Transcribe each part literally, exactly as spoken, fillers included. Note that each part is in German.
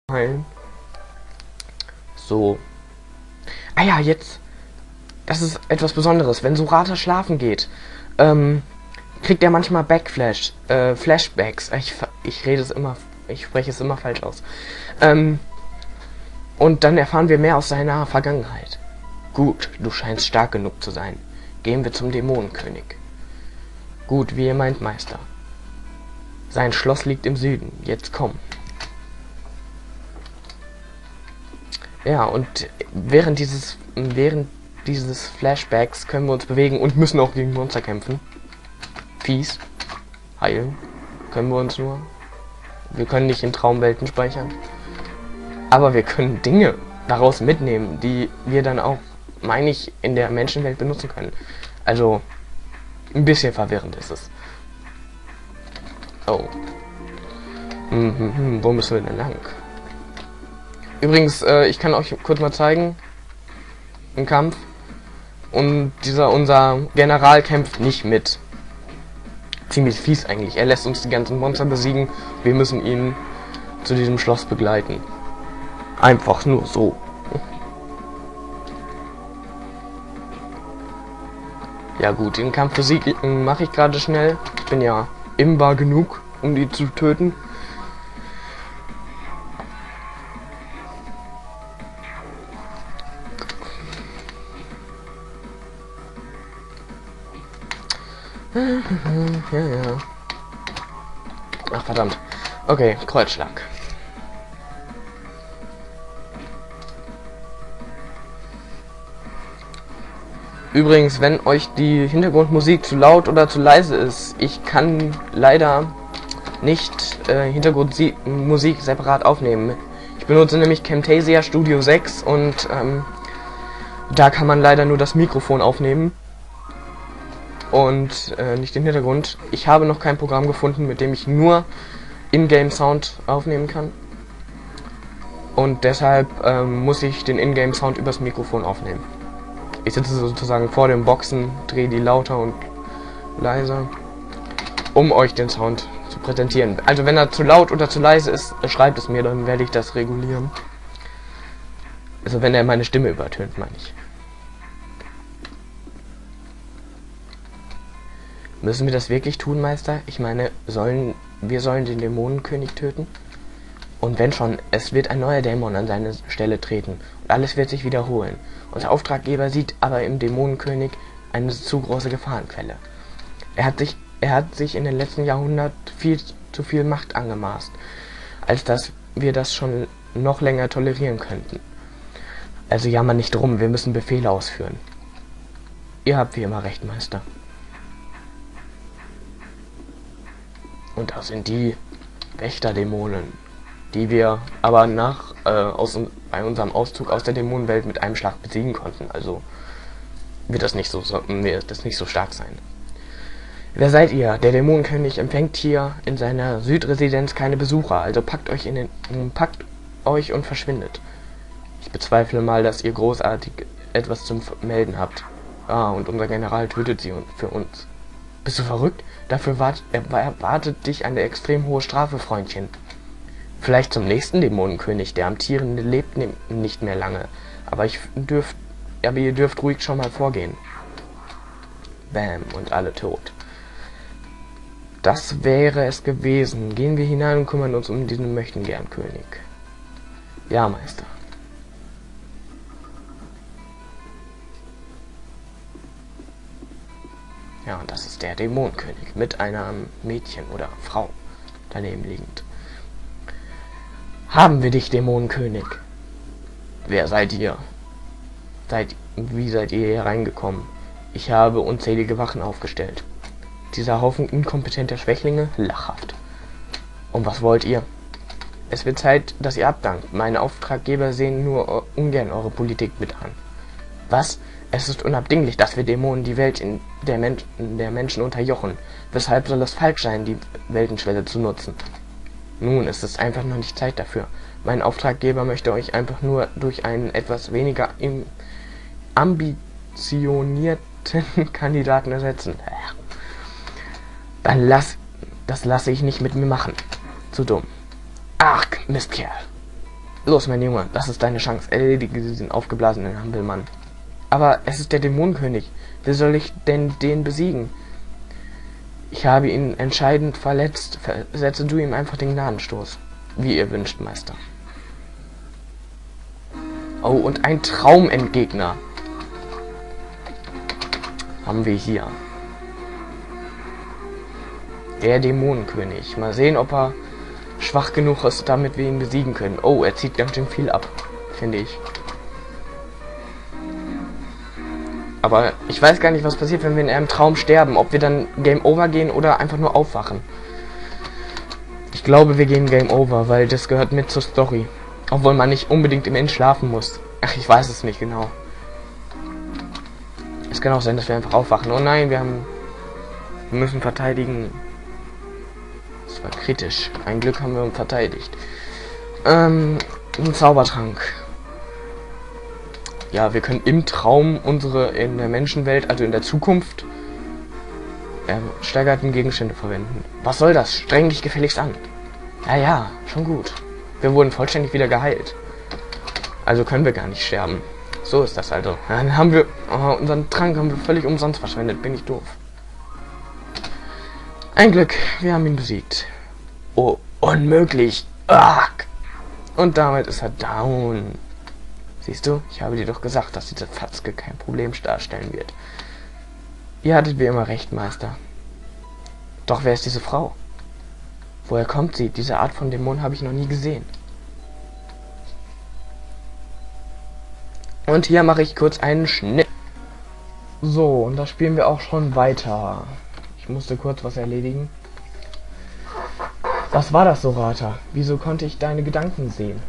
heilen. So. Ah ja, jetzt. Das ist etwas Besonderes. Wenn Sorata schlafen geht, ähm, kriegt er manchmal Backflash, äh, Flashbacks. Ich, ich rede es immer, ich spreche es immer falsch aus. Ähm, und dann erfahren wir mehr aus seiner Vergangenheit. Gut, du scheinst stark genug zu sein. Gehen wir zum Dämonenkönig. Gut, wie ihr meint, Meister. Sein Schloss liegt im Süden. Jetzt komm. Ja, und während dieses während dieses Flashbacks können wir uns bewegen und müssen auch gegen Monster kämpfen. Fies. Heilen. Können wir uns nur. Wir können nicht in Traumwelten speichern. Aber wir können Dinge daraus mitnehmen, die wir dann auch, meine ich, in der Menschenwelt benutzen können. Also, ein bisschen verwirrend ist es. Oh. Hm, hm, hm. Wo müssen wir denn lang? Übrigens, äh, ich kann euch kurz mal zeigen. Ein Kampf. Und dieser, unser General kämpft nicht mit. Ziemlich fies eigentlich. Er lässt uns die ganzen Monster besiegen. Wir müssen ihn zu diesem Schloss begleiten. Einfach nur so. Ja gut, den Kampf besiegen mache ich gerade schnell. Ich bin ja imbar genug, um die zu töten. Ja, ja. Ach, verdammt. Okay, Kreuzschlag. Übrigens, wenn euch die Hintergrundmusik zu laut oder zu leise ist, ich kann leider nicht äh, Hintergrundmusik separat aufnehmen. Ich benutze nämlich Camtasia Studio sechs und ähm, da kann man leider nur das Mikrofon aufnehmen. Und äh, nicht den Hintergrund. Ich habe noch kein Programm gefunden, mit dem ich nur Ingame Sound aufnehmen kann. Und deshalb ähm, muss ich den Ingame Sound übers Mikrofon aufnehmen. Ich sitze sozusagen vor den Boxen, drehe die lauter und leiser, um euch den Sound zu präsentieren. Also wenn er zu laut oder zu leise ist, schreibt es mir, dann werde ich das regulieren. Also wenn er meine Stimme übertönt, meine ich. Müssen wir das wirklich tun, Meister? Ich meine, sollen wir sollen den Dämonenkönig töten? Und wenn schon, es wird ein neuer Dämon an seine Stelle treten und alles wird sich wiederholen. Unser Auftraggeber sieht aber im Dämonenkönig eine zu große Gefahrenquelle. Er hat sich, er hat sich in den letzten Jahrhunderten viel zu viel Macht angemaßt, als dass wir das schon noch länger tolerieren könnten. Also jammer nicht rum, wir müssen Befehle ausführen. Ihr habt wie immer recht, Meister. Und das sind die Wächterdämonen, die wir aber nach äh, aus, bei unserem Auszug aus der Dämonenwelt mit einem Schlag besiegen konnten. Also wird das nicht so, so wird das nicht so stark sein. Wer seid ihr? Der Dämonenkönig empfängt hier in seiner Südresidenz keine Besucher, also packt euch in den packt euch und verschwindet. Ich bezweifle mal, dass ihr großartig etwas zum Melden habt. Ah, und unser General tötet sie für uns. Bist du verrückt? Dafür wart, erwartet dich eine extrem hohe Strafe, Freundchen. Vielleicht zum nächsten Dämonenkönig, der amtierende lebt nicht mehr lange. Aber ich dürft, aber ihr dürft ruhig schon mal vorgehen. Bam, und alle tot. Das wäre es gewesen. Gehen wir hinein und kümmern uns um diesen Möchtengern-König. Ja, Meister. Ja, und das ist der Dämonenkönig mit einem Mädchen oder Frau daneben liegend. Haben wir dich, Dämonenkönig? Wer seid ihr? Seid, wie seid ihr hier reingekommen? Ich habe unzählige Wachen aufgestellt. Dieser Haufen inkompetenter Schwächlinge? Lachhaft. Und was wollt ihr? Es wird Zeit, dass ihr abdankt. Meine Auftraggeber sehen nur ungern eure Politik mit an. Was? Es ist unabdinglich, dass wir Dämonen die Welt in der, Men der Menschen unterjochen. Weshalb soll es falsch sein, die Weltenschwelle zu nutzen? Nun, es ist einfach noch nicht Zeit dafür. Mein Auftraggeber möchte euch einfach nur durch einen etwas weniger ambitionierten Kandidaten ersetzen. Dann lass... Das lasse ich nicht mit mir machen. Zu dumm. Ach, Mistkerl. Los, mein Junge, das ist deine Chance. Erledige diesen aufgeblasenen Hampelmann. Aber es ist der Dämonenkönig. Wie soll ich denn den besiegen? Ich habe ihn entscheidend verletzt. Versetze du ihm einfach den Gnadenstoß. Wie ihr wünscht, Meister. Oh, und ein Traumendgegner haben wir hier. Der Dämonenkönig. Mal sehen, ob er schwach genug ist, damit wir ihn besiegen können. Oh, er zieht ganz schön viel ab, finde ich. Aber ich weiß gar nicht, was passiert, wenn wir in einem Traum sterben. Ob wir dann Game Over gehen oder einfach nur aufwachen. Ich glaube, wir gehen Game Over, weil das gehört mit zur Story. Obwohl man nicht unbedingt im End schlafen muss. Ach, ich weiß es nicht genau. Es kann auch sein, dass wir einfach aufwachen. Oh nein, wir haben... Wir müssen verteidigen. Das war kritisch. Ein Glück haben wir uns verteidigt. Ähm, ein Zaubertrank. Ja, wir können im Traum unsere in der Menschenwelt, also in der Zukunft, äh, steigerten Gegenstände verwenden. Was soll das? Streng dich gefälligst an. Ja, ja, schon gut. Wir wurden vollständig wieder geheilt. Also können wir gar nicht sterben. So ist das also. Ja, dann haben wir... Oh, unseren Trank haben wir völlig umsonst verschwendet. Bin ich doof. Ein Glück, wir haben ihn besiegt. Oh, unmöglich. Ach. Und damit ist er down. Siehst du, ich habe dir doch gesagt, dass diese Fatzke kein Problem darstellen wird. Ihr hattet wie immer recht, Meister. Doch wer ist diese Frau? Woher kommt sie? Diese Art von Dämon habe ich noch nie gesehen. Und hier mache ich kurz einen Schnitt. So, und da spielen wir auch schon weiter. Ich musste kurz was erledigen. Was war das, Sorata? Wieso konnte ich deine Gedanken sehen?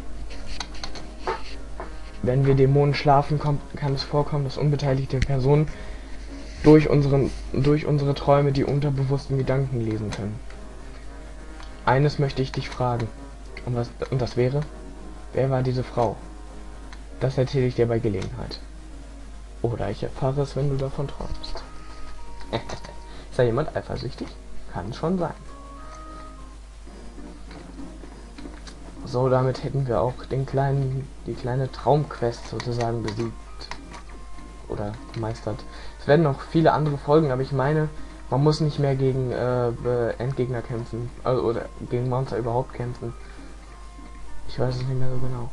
Wenn wir Dämonen schlafen, kommt, kann es vorkommen, dass unbeteiligte Personen durch, unseren, durch unsere Träume die unterbewussten Gedanken lesen können. Eines möchte ich dich fragen. Und, was, und das wäre? Wer war diese Frau? Das erzähle ich dir bei Gelegenheit. Oder ich erfahre es, wenn du davon träumst. Ist da jemand eifersüchtig? Kann schon sein. So, damit hätten wir auch den kleinen, die kleine Traumquest sozusagen besiegt. Oder gemeistert. Es werden noch viele andere Folgen, aber ich meine, man muss nicht mehr gegen äh, Endgegner kämpfen. Also, oder gegen Monster überhaupt kämpfen. Ich weiß es nicht mehr so genau.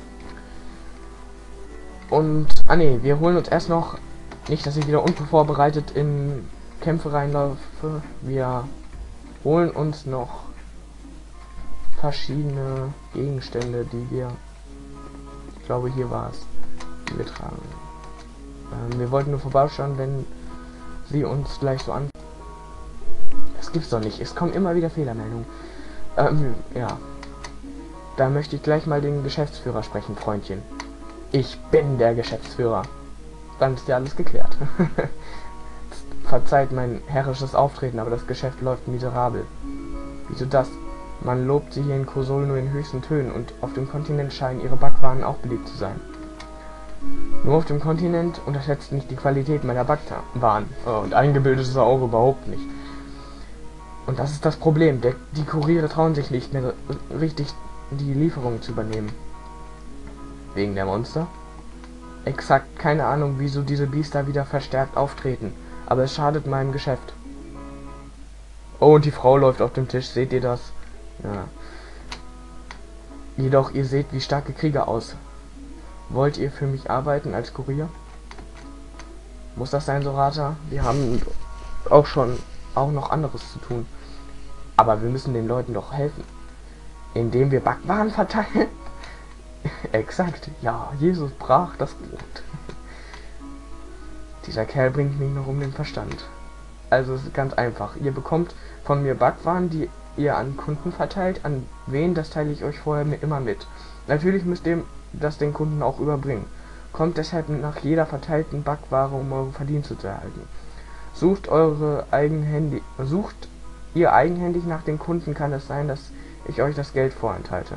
Und, ah ne, wir holen uns erst noch, nicht, dass ich wieder unvorbereitet in Kämpfe reinlaufe, wir holen uns noch verschiedene Gegenstände, die wir, ich glaube hier war es, die wir tragen. Ähm, wir wollten nur vorbeischauen, wenn sie uns gleich so an... Das gibt's doch nicht, es kommen immer wieder Fehlermeldungen. Ähm, ja. Da möchte ich gleich mal den Geschäftsführer sprechen, Freundchen. Ich bin der Geschäftsführer. Dann ist ja alles geklärt. Verzeiht mein herrisches Auftreten, aber das Geschäft läuft miserabel. Wieso das? Man lobt sie hier in Kosol nur in höchsten Tönen und auf dem Kontinent scheinen ihre Backwaren auch beliebt zu sein. Nur auf dem Kontinent unterschätzt nicht die Qualität meiner Backwaren. Oh, und eingebildet ist er auch überhaupt nicht. Und das ist das Problem. Der, die Kuriere trauen sich nicht mehr richtig die Lieferung zu übernehmen. Wegen der Monster? Exakt, keine Ahnung, wieso diese Biester wieder verstärkt auftreten. Aber es schadet meinem Geschäft. Oh, und die Frau läuft auf dem Tisch. Seht ihr das? Ja. Jedoch, ihr seht wie starke Krieger aus. Wollt ihr für mich arbeiten als Kurier? Muss das sein, Sorata? Wir haben auch schon auch noch anderes zu tun. Aber wir müssen den Leuten doch helfen. Indem wir Backwaren verteilen? Exakt. Ja, Jesus brach das Brot. Dieser Kerl bringt mich noch um den Verstand. Also es ist ganz einfach. Ihr bekommt von mir Backwaren, die ihr an Kunden verteilt. An wen, das teile ich euch vorher mit, immer mit. Natürlich müsst ihr das den Kunden auch überbringen. Kommt deshalb nach jeder verteilten Backware, um eure Verdienste zu erhalten. Sucht eure eigenhändig, sucht ihr eigenhändig nach den Kunden, kann es sein, dass ich euch das Geld vorenthalte.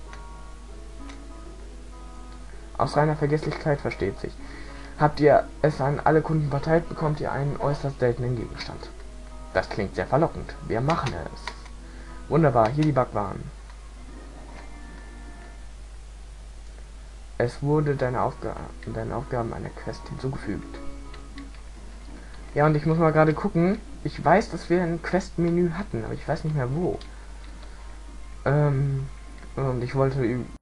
Aus reiner Vergesslichkeit versteht sich. Habt ihr es an alle Kunden verteilt, bekommt ihr einen äußerst seltenen Gegenstand. Das klingt sehr verlockend. Wir machen es. Wunderbar, hier die Backwaren. Es wurde deine, Aufga deine Aufgaben einer Quest hinzugefügt. Ja, und ich muss mal gerade gucken. Ich weiß, dass wir ein Quest-Menü hatten, aber ich weiß nicht mehr wo. Ähm, und ich wollte